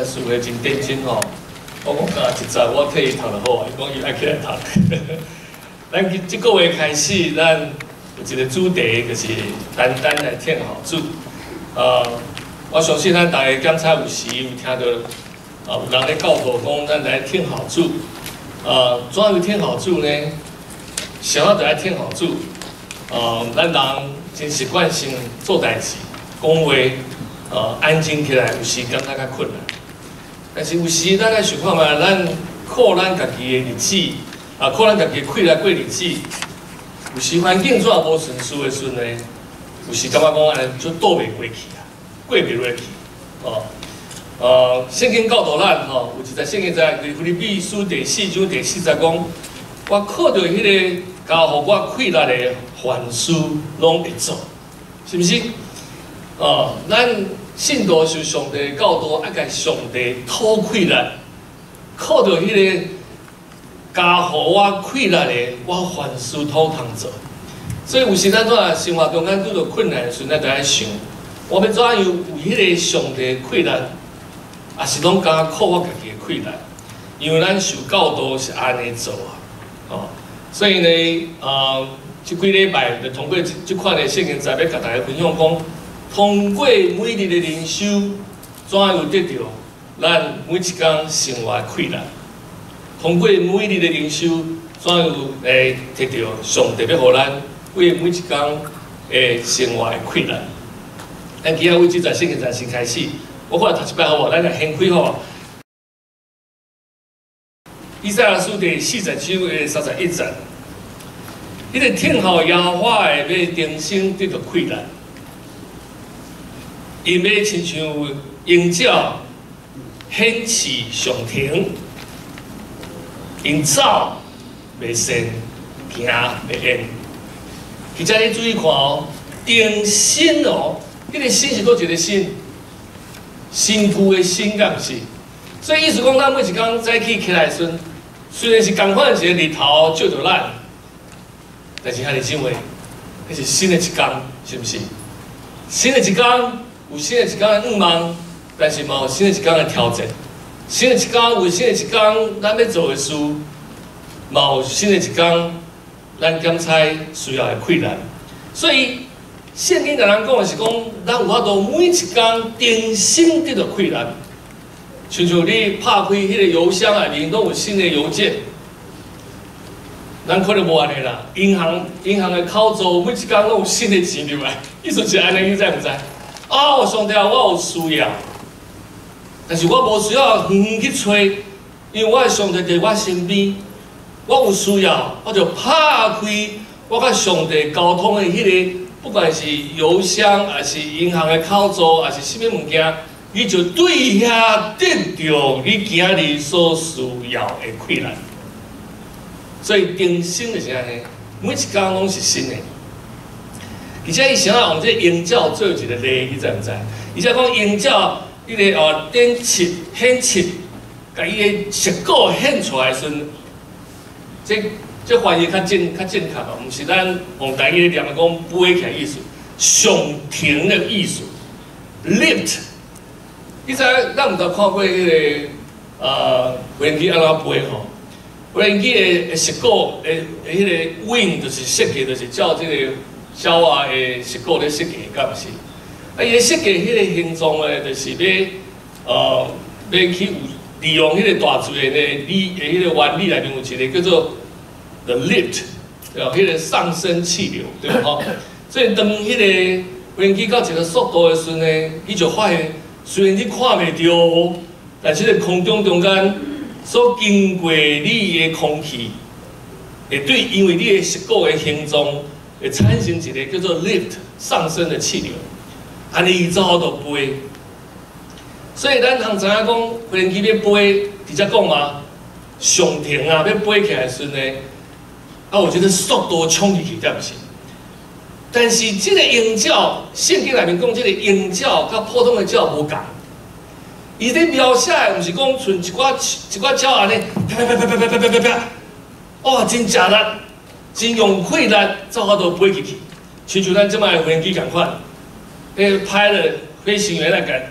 师傅真认真吼。我讲教一集，我替伊读就好啊。伊讲伊爱起来读。咱即个月开始，咱有一个主题，就是单单来听好主。我相信咱大家刚才有时有听到，有人咧教导讲，咱来听好主。怎样听好主呢？想要就来听好主。咱人真习惯性做代志、讲话，安静起来，有时感觉较困难。但是有时咱来想看嘛，咱靠咱家己的日子，靠咱家己开来过日子，有时环境怎无顺遂的时阵呢，有时感觉讲安尼就倒袂过去啊，过袂落去。圣经教导咱吼，有一节圣经在腓立比书第4章第40讲，我靠着迄个交互我快乐的凡事拢会做，是毋是？咱信徒受上帝教导，爱甲上帝讨快乐，靠着迄个加互我快乐的，我凡事都通做。所以有时咱怎生活中咱拄到困难的时阵，咱就爱想，我要怎样有迄个上帝的快乐，也是拢敢靠我家己的快乐，因为咱受教导是安尼做啊，所以呢，即几礼拜就通过即款的圣经，在要甲大家分享讲。通过每日的灵修，怎样有得到咱每一天生活的快乐？通过每日的灵修，怎样有得到上帝要互咱为每一天的生活的快乐？咱今仔为即节圣经先开始，我看读一摆好无？咱来先开好。以赛亚书第40章的31节，迄个听候耶和华的要重新得到快乐。因要亲像鹰鸟掀翅上腾，因走袂先，行袂厌。其实你注意看哦，定心哦，迄个心是搁一个心，身躯的心，敢毋是？所以意思讲，咱每一工早起来时，虽然是共款一个日头照着咱，但是遐尼认为，迄是新的一工，是毋是？新的一工。有新的一天的愿望，但是嘛有新的一天的挑战。新的一天有新的一天，咱要做的事，嘛有新的一天，咱检查需要的困难。所以圣经甲咱讲的是讲，咱有法度每一天定心得到困难。像你拍开迄个邮箱内面，拢有新的邮件。咱可能无安尼啦，银行的口座每一天拢有新的钱入来，意思是安尼，你知唔知？上帝啊，我有需要，但是我无需要远去找，因为我的上帝在我身边。我有需要，我就拍开我甲上帝沟通的迄个，不管是邮箱，还是银行的口座，还是什么物件，你就对遐得到你今日所需要的困难。所以定心就是安尼，每一天拢是新的。而且伊想要用这鹰鸟做一个例，你知唔知？而且讲鹰鸟，迄个展翅显翅，甲伊的翅骨显出来时，这翻译较正确哦，毋是咱用台语念讲飞起来意思，上腾的意思 ，lift。你知咱毋知看过迄个飞机安怎飞吼？飞机的翅骨的迄个 wing 就是设计，就是照这个。鸟仔的翅骨咧设计，敢毋是？伊咧设计迄个形状咧，就是要去利用迄个大自然的迄个原理内面有一个叫做 the lift， 对吧？迄个上升气流，对吧？吼，所以当迄个飞机到一个速度的时阵呢，你就发现，虽然你看袂到，但是咧空中中间所经过你的空气，会对，因为你的翅骨的形状。会产生一个叫做 lift 上升的气流，安尼伊走到飞。所以咱通知影讲，飞机要飞，直接讲嘛，上腾啊，要飞起来时呢，我觉得速度冲起去，对不是？但是这个鹰鸟，圣经内面讲，这个鹰鸟甲普通的鸟无共。伊咧描写的，毋是讲像一寡鸟安尼，啪啪啪啪啪啪啪啪啪，哇，真食力！真用快力走法度飞起去，亲像咱即摆的飞机共款，迄派了飞行员来甲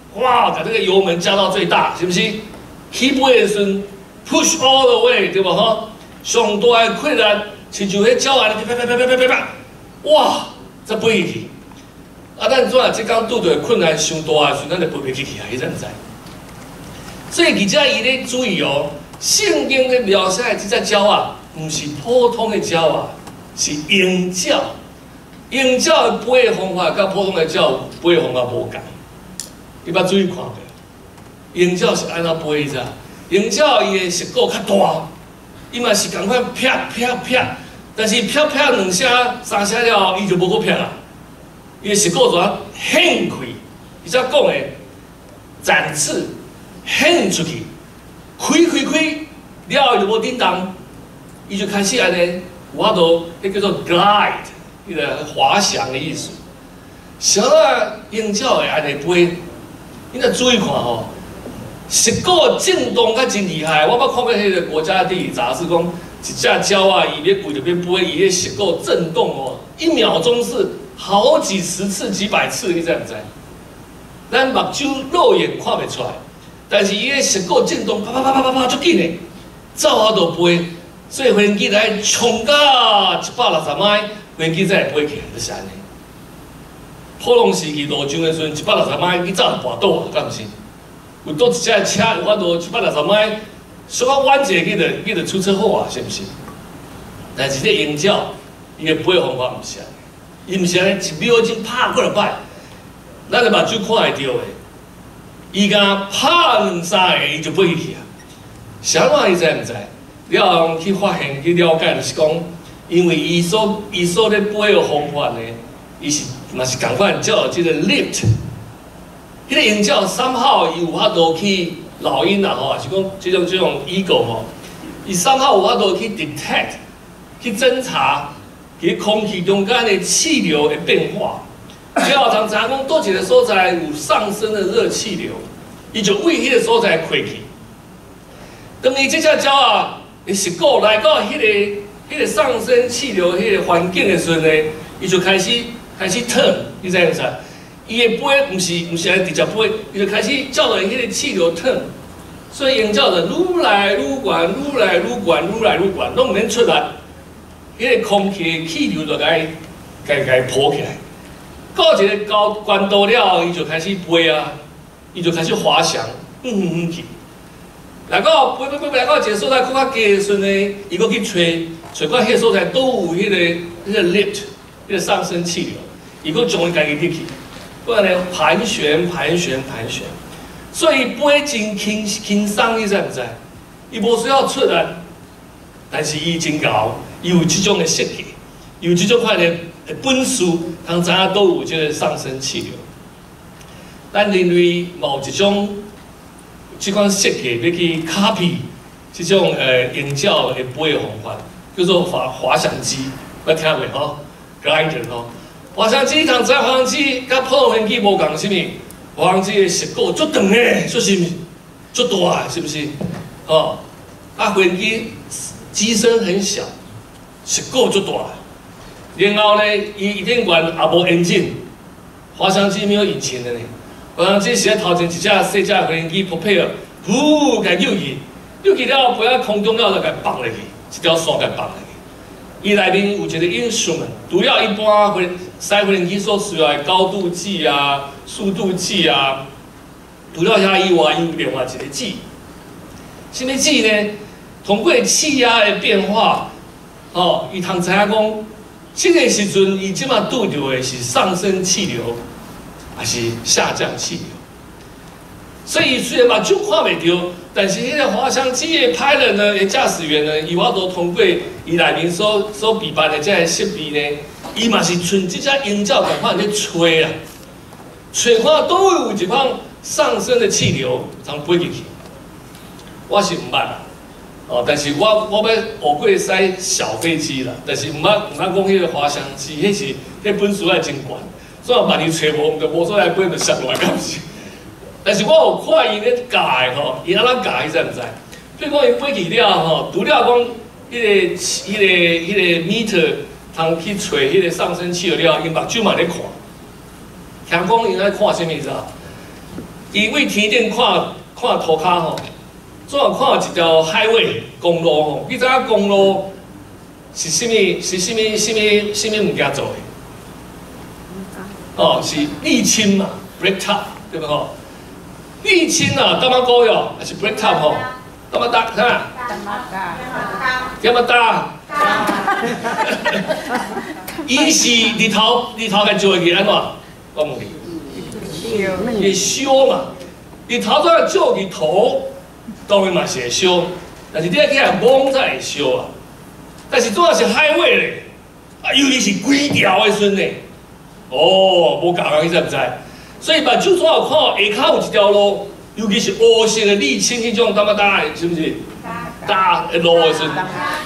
哇，把这个油门加到最大，是不是？起飞的时阵 push all the way， 对不吼？上大的困难，亲像迄鸟安尼，啪啪啪啪啪啪啪，哇，才飞去。啊，咱怎啊？即工拄着困难伤大的时阵，咱就飞袂起去啊，你知唔知？所以记者伊咧注意哦，圣经咧描写的这只鸟啊，唔是普通的鸟啊，是鹰鸟。鹰鸟的飞的方法，甲普通的鸟飞的方法无共。你捌注意看过？鹰鸟是安怎飞的？鹰鸟伊的舌骨较大，伊嘛是共款啪啪啪，但是啪啪两声、三声了后，伊就无搁啪啦。伊的舌骨就啊掀开，伊则讲的展翅掀出去，开了后就无叮当，伊就开始安尼，有法度，迄叫做 glide。迄个滑翔的意思，小啊鹰鸟会安尼飞，你若注意看吼，舌骨震动较真厉害。我捌看过迄个国家地理杂志讲，一只鸟啊，伊要飞就要飞，伊的舌骨震动哦，1秒钟是好几十次、几百次，你知唔知？咱目睭肉眼看袂出来，但是伊的舌骨震动，啪啪啪啪啪啪，足紧的，照法度飞，所以飞机来冲到160迈。飞机才会飞起来，就是安尼。普通时期路上的时阵，160迈，你早就跋倒啊，敢毋是？有倒一只车有法度160迈，稍微弯一下，伊就出车祸啊，是毋是？但是这鹰鸟，伊的飞方法毋是安尼，伊毋是安尼1秒钟拍过来摆，咱的目睭看会到的。伊甲拍2、3个，伊就飞去啊。啥话你知毋知？了后去发现去了解，就是讲。因为伊所咧飞的方法呢，伊是嘛是共款叫即个 lift， 迄个鹰鸟somehow伊有法度去老鹰啊吼，是讲这种 eagle 吼，伊somehow有法度去 detect， 去侦查，伫空气中间的气流的变化。最后常查讲，倒一个所在有上升的热气流，伊就为迄个所在开去。当伊这只鸟啊，伊舌骨来到迄个上升气流迄个环境的时阵呢，伊就开始 turn， 你知影知？伊的飞毋是来直接飞，伊就开始照着迄个气流 turn， 所以鹰鸟就愈来愈悬，愈来愈悬，愈来愈悬，拢毋免出来，迄个空气的气流就该抱起来。到一个高关度了后，伊就开始飞啊，伊就开始滑翔，去。来到飞，来到一个所在更较低的时阵呢，伊搁去找看迄个所在都有迄个 lift， 迄个上升气流，伊搁将伊家己入去，不然呢盘旋，所以飞真轻松，你知唔知？伊无需要出来，但是伊真高，伊有即种的设计，有即种款的本事，通知影都有即个上升气流。咱人类某一种即款设计要去 copy 即种鹰鸟的飞的方法。叫做滑翔机，捌听过吼 ？glider 吼，滑翔机通知滑翔机甲普通飞机无共，是物？滑翔机的舌骨足长诶，就是足大，是不是？哦，啊，飞机机身很小，舌骨足大。然后呢，伊顶悬也无引擎，滑翔机没有引擎的呢。滑翔机是咧头前一只细只飞机 propel， 甲扭去了后飞到空中了就甲放落去。一条线给绑落去，伊内面有一个 instrument， 除了一般飞飞机所需要的高度计啊、速度计啊，除了遐以外，伊有另外一个计。什么计呢？通过气压的变化，哦，伊通知影讲，这个时阵伊即马拄着的是上升气流，还是下降气流？所以虽然目睭看袂到，但是迄个滑翔机的 pilot 呢，的驾驶员呢，伊法度通过伊内面所备办的这个设备呢，伊嘛是像这只鹰鸟共款咧吹啦，吹看都有一款上升的气流通飞进去。我是毋捌啦，哦，但是我要学过驶小飞机啦，但是毋捌讲迄个滑翔机，迄本事爱真悬，所以万一吹无，就无所来飞就摔落来，敢是？但是我有看伊咧教的吼，伊安怎教，你知毋知？比如讲伊飞去了吼，除了讲迄个 meter 通去找迄个上升气流了，因目睭嘛咧看。听讲伊咧看啥物事啊？ 伊为天顶看涂骹吼，总有看一条海尾公路吼。你知影公路是啥物物件做的？哦，是沥青嘛 ，blacktop 对不吼？沥青啊，干嘛高哟？还是 blacktop 吼？干嘛搭哈？干嘛搭？伊是日头甲照去安怎？我问你，会烧嘛？日头再照去头，当然嘛是会烧，但是你起来摸才会烧啊。但是主要是海尾咧，啊，尤其是几条的时阵呢，哦，无共啊，你知唔知？所以目睭总有看下骹有一条路，尤其是乌色的沥青迄种，干嘛搭的，是不是？搭的路的时阵。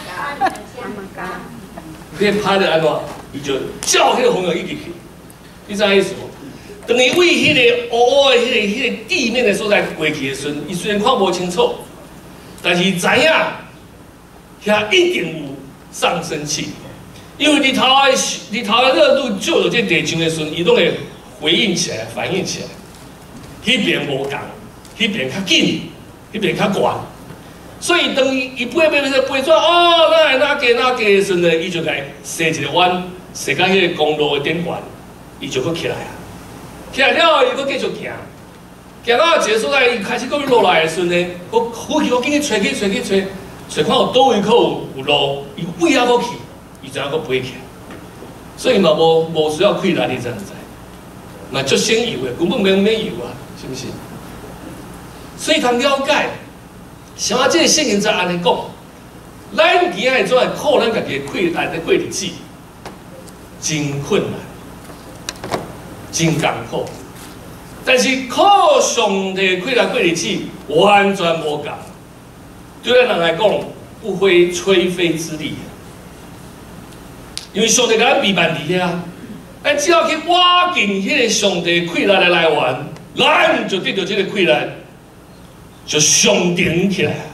你拍的安怎？伊就照迄个风向一直去，你知影意思无？等于为迄个乌的迄个地面的所在过去的时阵，伊虽然看无清楚，但是知影遐一定有上升器，因为日头的热度照到这地上的时阵，伊拢会回应起来、反应起来。迄边无共，迄边较紧，迄边较悬。所以当伊飞转哦，哪加的时阵呢，伊就该踅一个弯，踅到迄个公路的顶端，伊就搁起来啊。起来了后，伊搁继续行，行到一个所在，伊开始搁要落来的时阵呢，我紧去找看有倒位可有路，伊尾仔搁去，伊就要搁飞起来。所以嘛无需要气力，你知唔知？嘛足省油的，根本免油啊，是不是？所以通了解。像我这个圣经在安尼讲，咱今仔怎会靠咱家己的气力来过日子，真困难，真艰苦。但是靠上帝的气力过日子，完全无共。对咱人来讲，不费吹灰之力。因为上帝甲咱备办伫遐，咱只要去挖紧迄个上帝气力的来源，咱就得到这个气力。就上顶起来啊！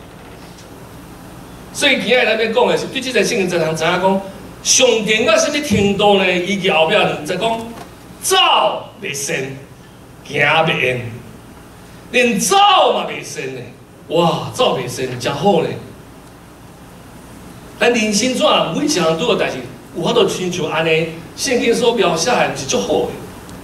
所以今日咱要讲的是，对这个圣经真通知影讲，上顶到什么程度呢？伊后壁就讲，走袂顺，行袂远，连走嘛袂顺呢。哇，走袂顺，真好呢。咱人生怎每一项拄个代志，有法度亲像安尼，圣经所描写的是足好的。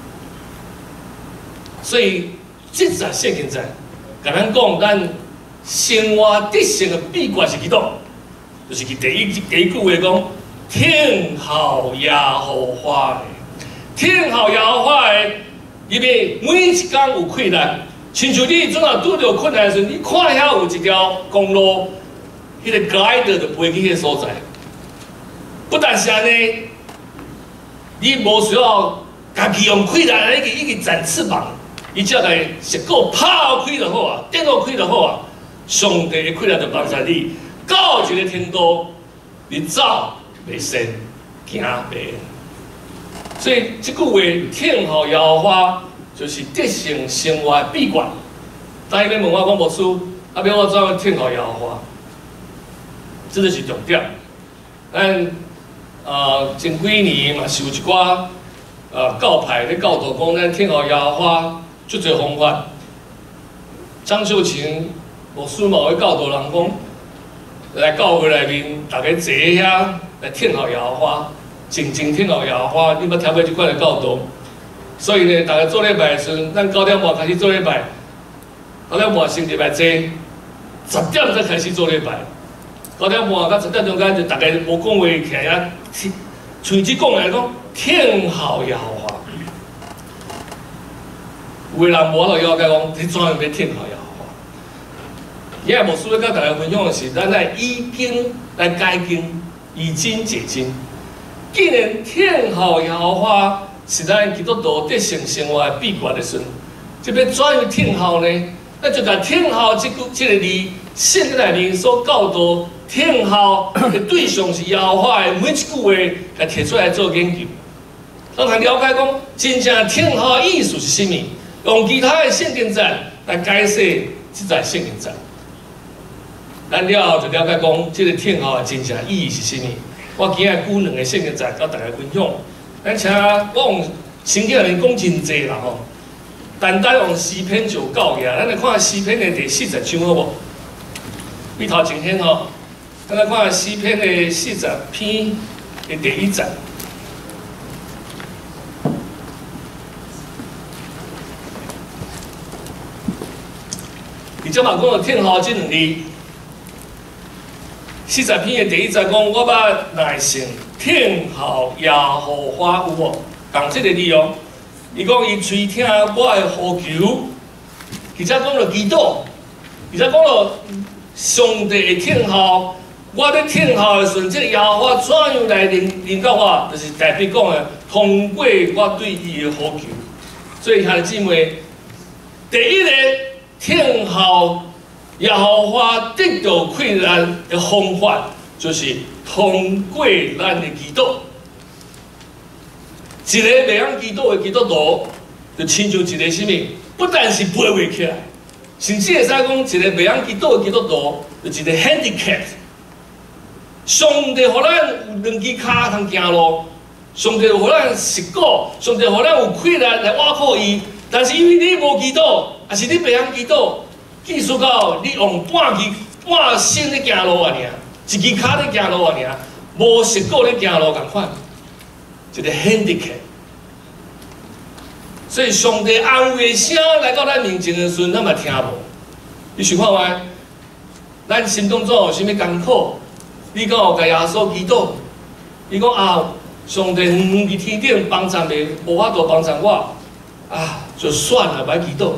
所以这则圣经在。甲咱讲，咱生活得胜的秘诀是几多？就是佢第一句话讲：听候耶和华的，听候耶和华的，因为每一天有困难，亲像你总若拄着困难的时候，你看遐有一条公路，迄个 guide 就飞去迄个所在。不但是安尼，你无需要家己用困难来一直展翅膀。伊只来食够拍开就好啊，电落开就好啊。上帝的气力就帮助你到一个程度，你走袂顺，行袂远。所以这句话听候耶和华，就是得胜生活的秘诀。当然要问我讲牧师，要我怎样听候耶和华？这就是重点。咱前几年嘛是有一寡教派咧教导讲，咱听候耶和华。足侪方法，张秀琴牧师嘛会教导人讲，来教会内面，大家坐遐来听候耶和华，静静听候耶和华。你捌听过即款的教导？所以呢，大家做礼拜的时阵，咱9点半开始做礼拜，9点半先礼拜坐，10点才开始做礼拜。9点半到10点中间就大家无讲话起来啊，嘴只讲来讲听候耶和华。有个人无法度了解讲，你怎样要听候耶和华？今日牧师要甲大家分享的是，咱来以经来解经，以经解经。既然听候耶和华是咱基督徒得胜生活的秘诀的时，这要怎样听候呢？咱就甲听候这个字，圣经内面所教导听候的对象是耶和华的每一句话，来提出来做研究。让他了解讲，真正听候的意思是甚么？用其他的圣经章来解释这在圣经章，咱了后就了解讲，这个听候的真正意义是甚么。我今日举2个圣经章甲大家分享。咱请我用圣经里面讲真济啦吼， 单单用诗篇就够呀。咱来看诗篇的第40章好无？比头前篇吼，咱来看诗篇的40篇的第1节。伊即嘛讲到天后这2字，40篇的第1节讲，我捌耐性天后耶和华有无？共这个字哦。 伊讲伊垂听我的呼求，而且讲到祈祷，而且讲到上帝的听候，我咧听候的时阵，这耶和华怎样来领导我，就是代表讲的，通过我对伊的呼求。所以，兄弟姊妹，第一个听候耶和华得到困难的方法，就是通过咱的祈祷。 一个袂晓祈祷的基督徒，就亲像一个什么？不但是爬袂起来，甚至会使讲一个袂晓祈祷的基督徒，就一个 handicap。上帝互咱有2支脚通行路，上帝互咱实骨，上帝互咱有困难来倚靠伊。但是因为你无祈祷，还是你袂晓祈祷，意思到你用半身咧行路啊尔，一支脚咧行路啊尔，无实骨咧行路共款。 一个 handicap， 所以上帝安慰的声来到咱面前的时阵，咱嘛听无。你想看觅，咱心当中有啥物艰苦？你敢有甲耶稣祈祷？你讲啊，上帝伫天顶帮助你，无法度帮助我，啊，就算了，歹祈祷。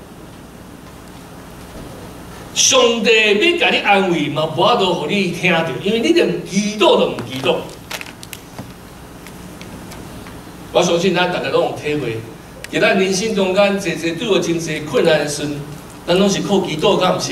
上帝要甲你安慰，嘛无法度互你听到，因为你连祈祷都毋祈祷。 我相信咱大家拢有体会，在咱人生中间，侪对有真侪困难的时，咱拢是靠祈祷，敢毋是？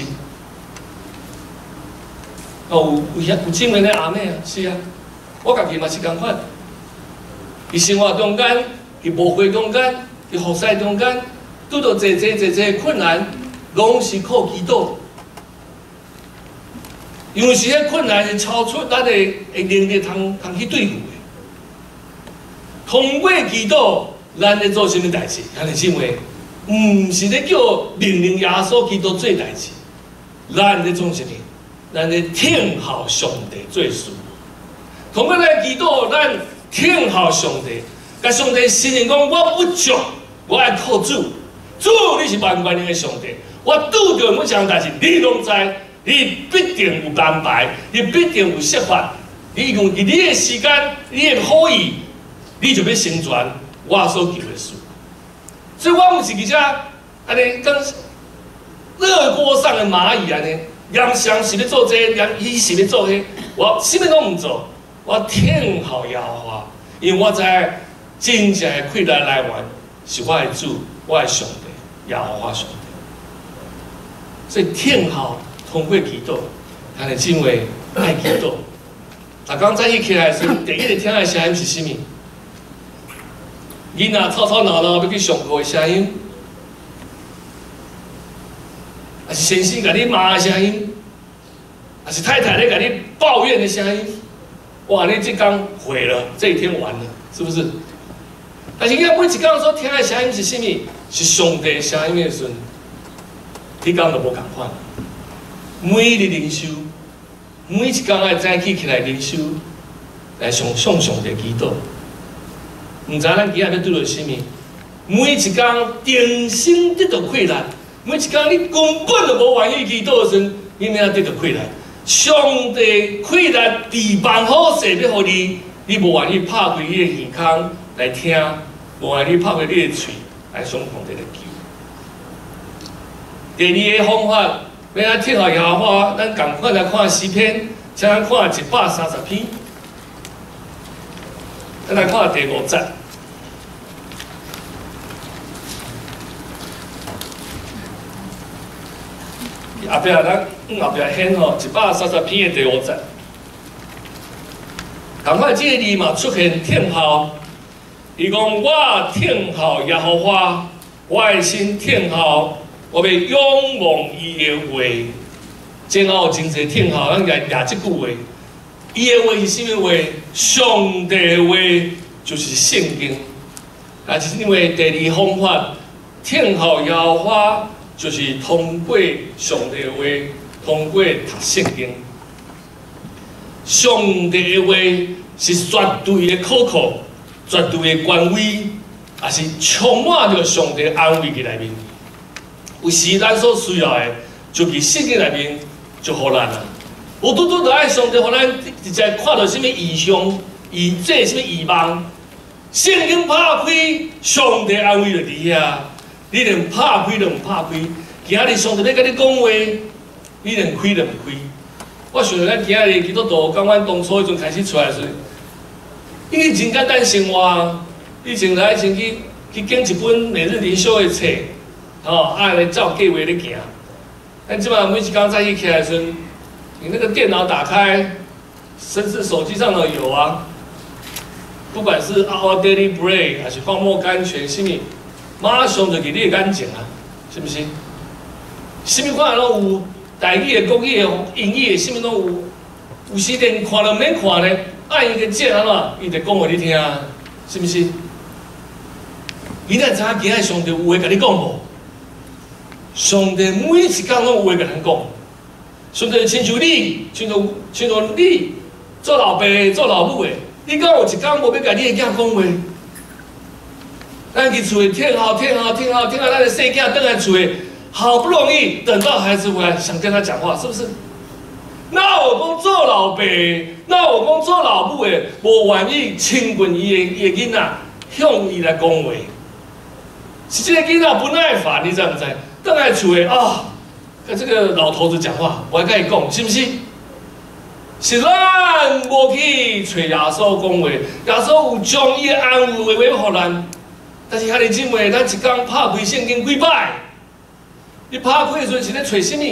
哦，有正面的阿妹啊，是啊，我家己嘛是共款。伫生活中间，伫无会中间，伫服侍中间，拄到侪困难，拢是靠祈祷。因为是迄困难是超出咱的能力通去对付的。 通过祈祷，咱咧做什么代志？兄弟姊妹，毋是咧叫命令耶稣基督做代志，咱咧做什么？咱咧听候上帝做事。通过咱祈祷，咱听候上帝，甲上帝承认讲，我不足，我爱靠主。主，你是万能的上帝，我拄着每项代志，你拢知，你必定有安排，你必定有设法，你用你的时间，你的好意。 你就要成全我所求的事，所以我毋是伫遮安尼跟热锅上的蚂蚁安尼，严想是咧做这，严伊是咧做迄，我啥物拢毋做，我听候耶和华，因为我知真正的困难来源是我的主，我的上帝，耶和华上帝。所以听候通过祈祷，兄弟姊妹爱祈祷。逐工早起起来的时候，第一个听的声音是啥物？ 囡仔吵吵闹闹要去上课的声音，还是先生甲你骂的声音，还是太太咧甲你抱怨的声音？哇，你这天毁了，这一天完了，是不是？但是每一天所听的声音是啥物？是上帝声音的时阵，你讲就无共款。每日灵修，每一天爱早起起来灵修，来向上帝祈祷。 毋知咱今日要拄到啥物？每一天定心得到困难，每一天你根本就无愿意祈祷的时阵，你哪得到困难？上帝困难地办好势要互你，你无愿意拍开你的耳孔来听，无愿意拍开你的喙来向上帝来求。第二个方法，要咱听候耶和华，咱共款来看诗篇，请咱看130篇。 咱来看第5节，后壁咱后壁显吼130篇的第5节，同款这个字嘛出现听候，伊讲我听候耶和华，我的心听候，我要仰望伊的话。前后有真侪听候，咱举这句话。 伊的话是啥物话？上帝的话就是圣经。啊，就是因为第二方法， 听候耶和华就是通过上帝的话，通过读圣经。上帝的话是绝对的可靠、绝对的权威，也是充满着上帝安慰伫内面。有时咱所需要的，就伫圣经内面就互咱啦。有拄拄着爱上帝，互咱直接看到什么异象、这什么异梦。圣经拍开，上帝安慰就伫遐。你连拍开都唔拍开，今日上帝要甲你讲话，你连开都唔开。我想咱今日基督徒，刚阮当初迄阵开始出来时，因为真简单生活，以前来先去拣一本每日灵修的册，按来照计划咧行。但即摆每一工早起起来时，你那个电脑打开，甚至手机上都有啊。不管是 Our Daily Bread 还是荒漠甘泉，什么，马上就伫你的眼前啊，是不是？什么款拢有，台语的、国语的、英语的，什么拢有。有时连看都免看咧，按一个键安怎，伊就讲互你听，是不是？你哪知影今仔上帝有话甲你讲无？上帝每一工拢有话甲咱讲。上帝亲像你，亲像你做老爸做老母的。你敢有一天无要甲你的囝讲话？咱去厝里听好，咱的细囝倒来厝里，好不容易等到孩子回来，想跟他讲话，是不是？那我讲做老爸，那我讲做老母的，无愿意亲近伊的囡仔，向伊来讲话。是这个囡仔不耐烦，你知唔知？倒来厝里啊，跟这个老头子讲话，我还跟伊讲，是不是？是咱无去找耶稣讲话，耶稣有将伊的安慰话互咱。但是兄弟姊妹，咱一天拍开圣经几摆？你拍开的时阵是咧找什么？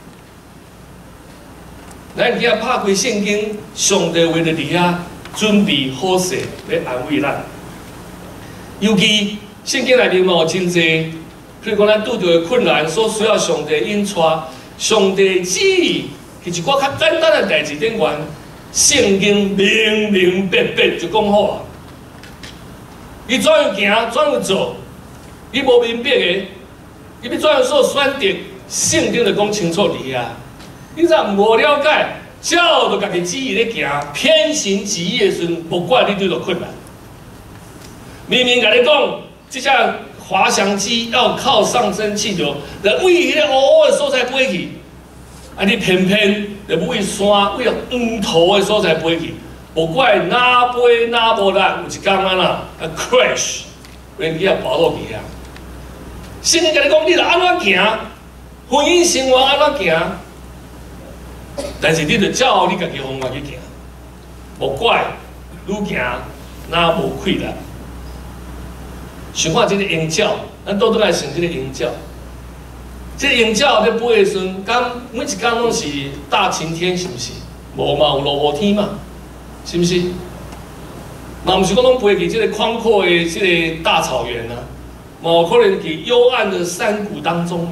咱今仔拍开圣经，上帝话就伫遐准备好势来安慰咱。尤其圣经内面嘛有真侪，譬如讲咱拄着的困难，所需要上帝引带，上帝旨意。是一寡较简单的代志顶悬，圣经明明白白就讲好啊。你怎样行，怎样做，你无明白的，你要怎样做选择，圣经就讲清楚伫遐。你若无了解，照着家己旨意咧行，偏行己意的时阵，不管你遇到困难。明明甲你讲，这架滑翔机要靠上升气球，来为迄个乌乌的所在飞去。啊！你偏偏就为山、为黄土的所在飞去，无怪哪飞哪无力，有一天啊 crash， 人家跑落去啊！圣经甲你讲，你着安怎行，婚姻生活安怎行，但是你着照你家己方法去行，无怪愈行哪无气力。想看这个鹰鸟，咱倒来想这个鹰鸟。这鹰鸟咧飞的时阵，每一天拢是大晴天，是不是？无嘛，有落雨天嘛，是不是？嘛，毋是讲拢飞去这个宽阔的这个大草原啊，嘛有可能去幽暗的山谷当中啊。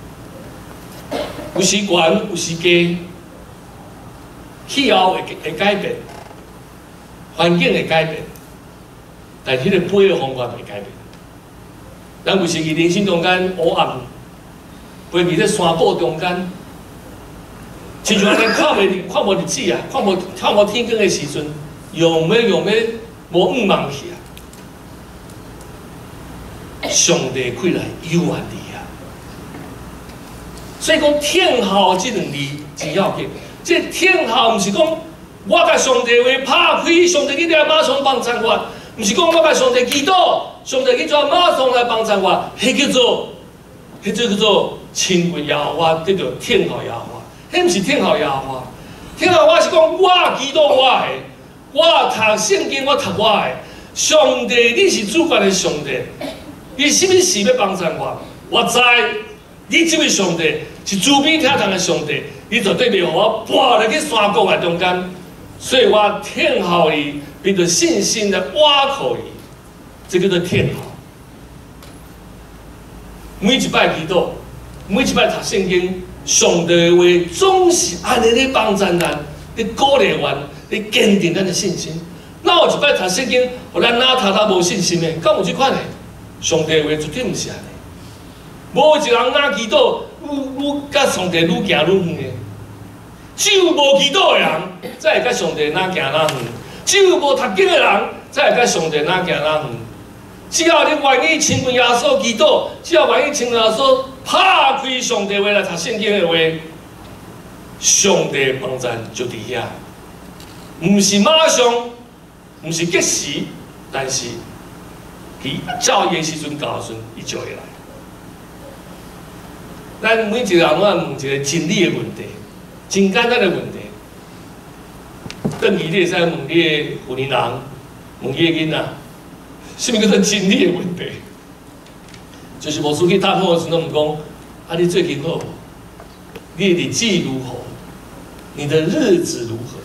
有时悬，有时低，气候会改变，环境会改变，但是迄个飞的方法袂改变。咱有时伫人生中间黑暗。飞伫咧山谷中间，亲像安尼看无日子啊，看无天光的时阵，用要无五望去啊！上帝开来有安利啊！所以讲听候这两字真要紧。这听候毋是讲我甲上帝话拍开，上帝一定要马上帮助我，毋是讲我甲上帝祈祷，上帝去做马上来帮助我，迄叫做亲近耶和华，得到听候耶和华。迄毋是听候耶和华，听候我是讲我祈祷我的，我读圣经我读我的。上帝，你是主权的上帝，你什么事要帮助我？我知你这位上帝是慈悲疼痛的上帝，你绝对袂互我跋入去山谷的中间，所以我听候伊，凭着信心来倚靠伊，这叫做听候。每一摆祈祷，每一摆读圣经，上帝的话总是安尼咧帮助咱，咧鼓励咱，咧坚定咱的信心。哪有一摆读圣经，互咱哪读无信心的？敢有这款的？上帝的话绝对毋是安尼。 无一个人哪祈祷，愈甲上帝愈行愈远的。只有无祈祷的人，才会甲上帝哪行哪远；只有无读经的人，才会甲上帝哪行哪远。只要你愿意亲近耶稣祈祷，只要愿意亲近耶稣，拍开上帝话来读圣经的话，上帝的帮助就伫遐。毋是马上，毋是即时，但是伫照伊的时阵到时阵，伊就会来。咱每一个人拢问一个真理的问题，真简单的问题。等于你会使问你的有年人，问你的囡仔。什么叫做真理的问题？就是无出去探访的时候，问讲：啊，你最近好无？你的日子如何？你的日子如何？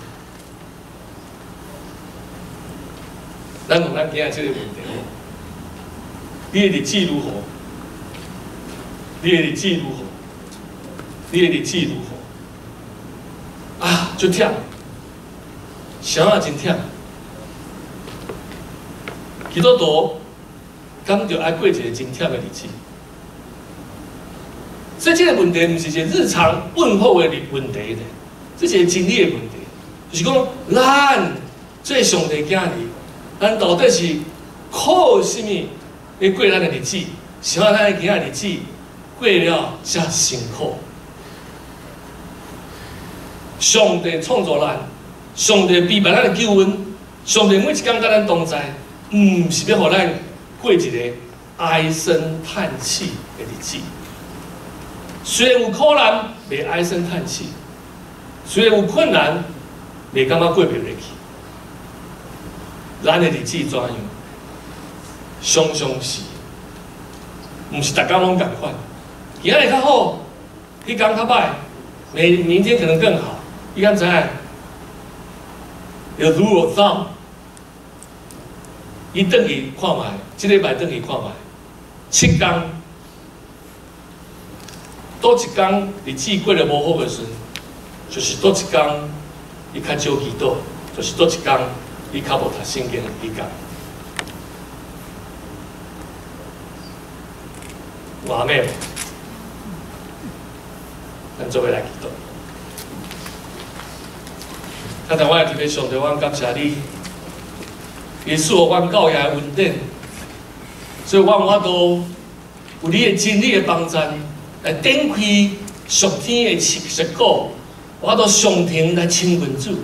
咱问咱囝仔这个问题：你的日子如何？你的日子如何？你的日子如何？啊，就忝，想啊真忝。基督徒刚就爱过一个真忝的日子，所以这个问题不是一个日常问候的问题的，这是一个真理的问题。就是讲，咱做上帝囝儿，咱到底是靠什么来过咱的日子？想要咱的囝仔日子过了遮辛苦？上帝创造咱，上帝备办咱的救恩，上帝每一天甲咱同在。毋是要互咱过一个唉声叹气的日子。虽然有苦难，袂唉声叹气；虽然有困难，袂感觉过袂落去。咱的日子怎样？常常是，毋是逐工拢共款。今日较好，迄天较歹，明天可能更好。你敢知影？有如有伤。伊转去看卖，即礼拜转去看卖，7天，倒一天日子过得无好个时，就是倒一天伊较少祈祷，就是倒一天伊较无读圣经的时间。有阿妹无？咱做伙来祈祷。咱台湾特别上帝，阮感谢你。也是我阮教业稳定，所以我都有你的真理的帮助，来点开属天的实果，我都上庭来亲近主，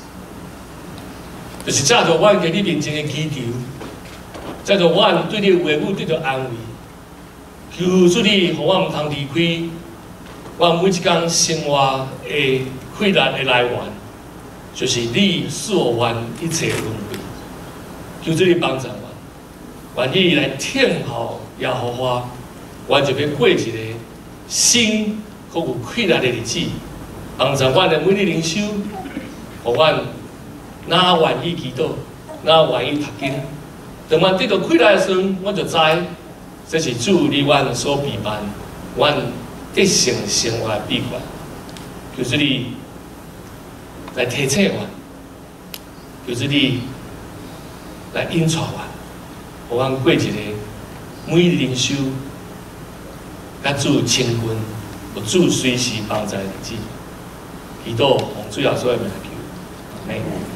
就是借着阮在你面前的祈求，借着阮对你的话语得到安慰，求主你，互我毋通离开我每一天生活的快乐的来源，就是你赐我阮一切的恩惠。求主你帮助我，愿意来听候耶和华，我就要过一个新、佮有快乐的日子。帮助阮的每日灵修，互阮哪愿意祈祷，哪愿意读经。当阮得到快乐的时阵，我就知这是主你阮所备办，阮得胜生活的秘诀。求主你来提醒我，求主你。来引带我，互阮过一个每日灵修，甲主亲近，有主随时帮助的日子。祈祷奉主耶稣的名求，阿门。